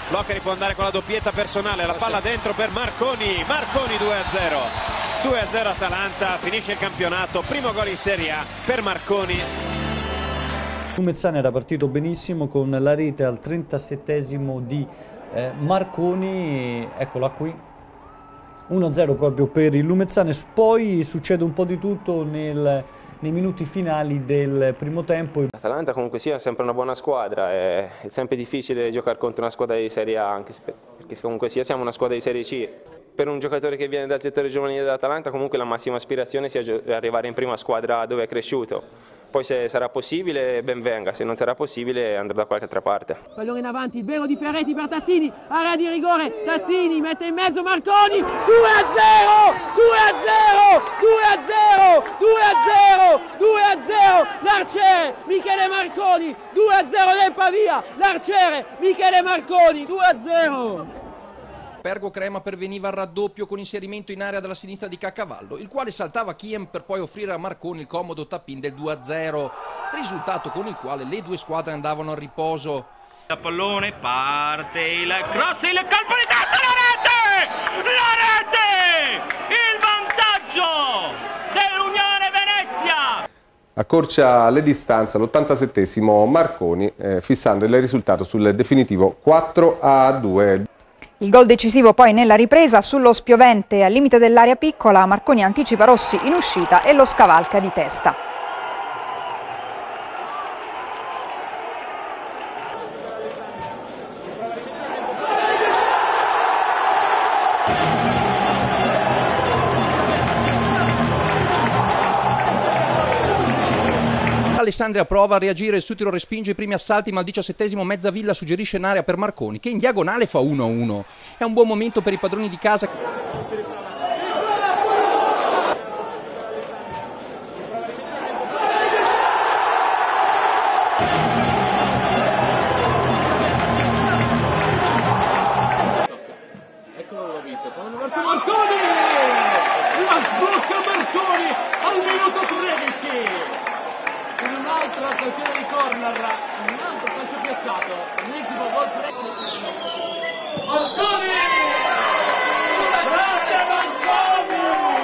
Floccari può andare con la doppietta personale, la palla dentro per Marconi, Marconi 2-0. 2-0 Atalanta, finisce il campionato, primo gol in Serie A per Marconi. Lumezzane era partito benissimo con la rete al 37esimo di Marconi, eccola qui, 1-0 proprio per il Lumezzane. Poi succede un po' di tutto nei minuti finali del primo tempo. L'Atalanta comunque sia sempre una buona squadra, è sempre difficile giocare contro una squadra di Serie A, anche perché comunque sia siamo una squadra di Serie C. Per un giocatore che viene dal settore giovanile dell'Atalanta comunque la massima aspirazione sia arrivare in prima squadra dove è cresciuto. Poi se sarà possibile ben venga, se non sarà possibile andrà da qualche altra parte. Pallone in avanti, il vero di Ferretti per Tattini, area di rigore, Tattini mette in mezzo Marconi, 2-0, 2-0, 2-0, 2-0, l'arciere Michele Marconi, 2-0 del Pavia, l'arciere Michele Marconi, 2-0. Pergo Crema perveniva al raddoppio con inserimento in area dalla sinistra di Caccavallo, il quale saltava Chiem per poi offrire a Marconi il comodo tap-in del 2-0, risultato con il quale le due squadre andavano a riposo. Il pallone parte, il cross, il colpo di testa, la rete! Il vantaggio dell'Unione Venezia! Accorcia le distanze all'87esimo Marconi, fissando il risultato sul definitivo 4-2. Il gol decisivo poi nella ripresa sullo spiovente al limite dell'area piccola, Marconi anticipa Rossi in uscita e lo scavalca di testa. Alessandria prova a reagire, il Sutiro respinge i primi assalti, ma al 17esimo Mezzavilla suggerisce in area per Marconi, che in diagonale fa 1-1. È un buon momento per i padroni di casa. Eccolo visto, pallone verso Marconi! La sblocca Marconi al minuto 13! In un'altra occasione di corner, un altro calcio piazzato, ennesimo gol fresco. Marconi! Grande Marconi!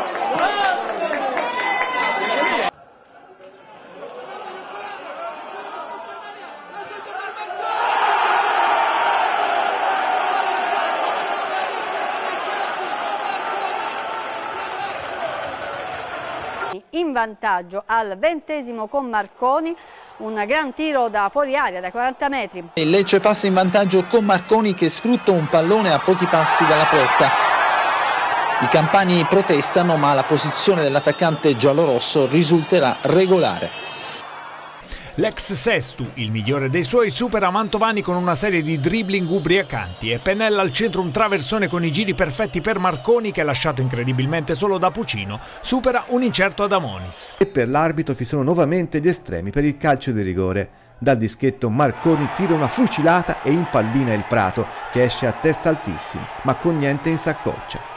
In vantaggio al 20esimo con Marconi, un gran tiro da fuori area da 40 metri. Il Lecce passa in vantaggio con Marconi che sfrutta un pallone a pochi passi dalla porta. I campani protestano, ma la posizione dell'attaccante giallorosso risulterà regolare. L'ex Sestu, il migliore dei suoi, supera Mantovani con una serie di dribbling ubriacanti e pennella al centro un traversone con i giri perfetti per Marconi che, lasciato incredibilmente solo da Pucino, supera un incerto Adamonis. E per l'arbitro ci sono nuovamente gli estremi per il calcio di rigore. Dal dischetto Marconi tira una fucilata e impallina il Prato, che esce a testa altissima, ma con niente in saccoccia.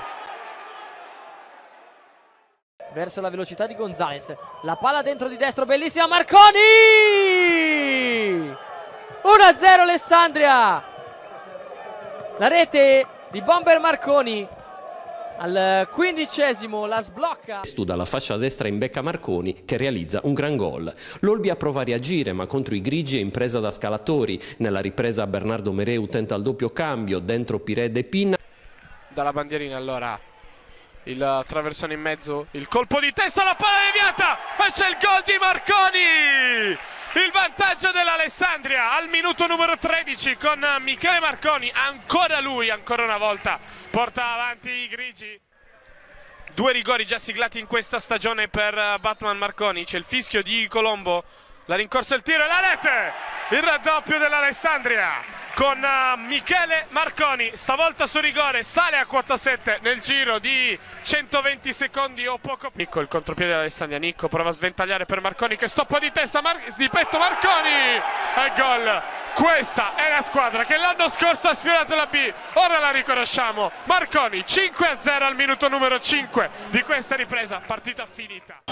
Verso la velocità di Gonzalez, la palla dentro di destro, bellissima Marconi! 1-0 Alessandria! La rete di Bomber Marconi al 15esimo la sblocca. Dalla fascia destra imbecca Marconi che realizza un gran gol. L'Olbia prova a reagire ma contro i grigi è impresa da scalatori. Nella ripresa Bernardo Mereu tenta il doppio cambio, dentro Pired e Pinna. Dalla bandierina allora il traversone in mezzo, il colpo di testa, la palla deviata e c'è il gol di Marconi! Il vantaggio dell'Alessandria al minuto numero 13 con Michele Marconi, ancora lui, ancora una volta, porta avanti i grigi. 2 rigori già siglati in questa stagione per Batman Marconi, c'è il fischio di Colombo, la rincorsa, il tiro e la rete! Il raddoppio dell'Alessandria con Michele Marconi, stavolta su rigore, sale a quota 7 nel giro di 120 secondi o poco più. Nicco, il contropiede dell'Alessandria, Nicco prova a sventagliare per Marconi che stoppa di testa, di petto Marconi e gol. Questa è la squadra che l'anno scorso ha sfiorato la B, ora la riconosciamo. Marconi 5-0 al minuto numero 5 di questa ripresa, partita finita.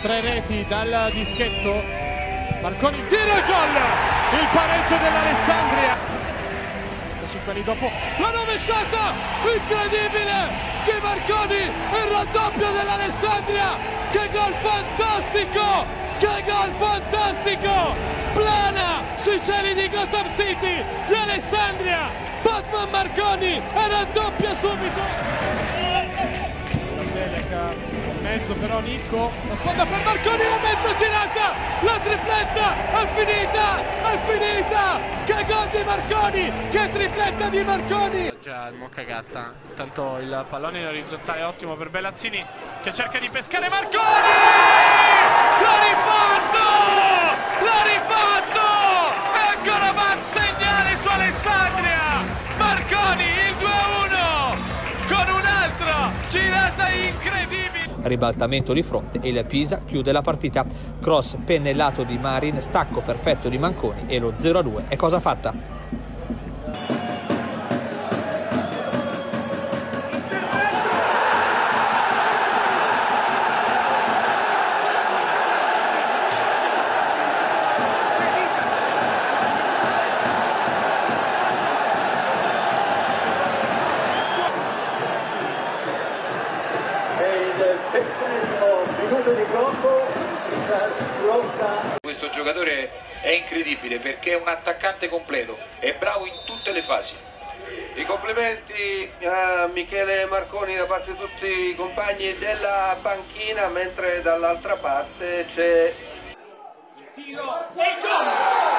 3 reti dal dischetto. Marconi, il tiro e gol! Il pareggio dell'Alessandria. 5 anni dopo la rovesciata incredibile di Marconi, il raddoppio dell'Alessandria. Che gol fantastico! Che gol fantastico! Plana sui cieli di Gotham City di Alessandria. Batman Marconi e raddoppia subito. Selec in mezzo però Nicco, la sponda per Marconi, la mezza girata, la tripletta è finita, che gol di Marconi, che tripletta di Marconi. Già il Moccagatta, intanto il pallone in orizzontale ottimo per Bellazzini che cerca di pescare Marconi, l'ha rifatto, e ancora va segnale su Alessandria, Marconi il 2-1 con un'altra girata incredibile. Ribaltamento di fronte e il Pisa chiude la partita. Cross pennellato di Marin, stacco perfetto di Manconi e lo 0-2 è cosa fatta. Questo giocatore è incredibile perché è un attaccante completo, è bravo in tutte le fasi. I complimenti a Michele Marconi da parte di tutti i compagni della panchina, mentre dall'altra parte c'è il tiro e il gol!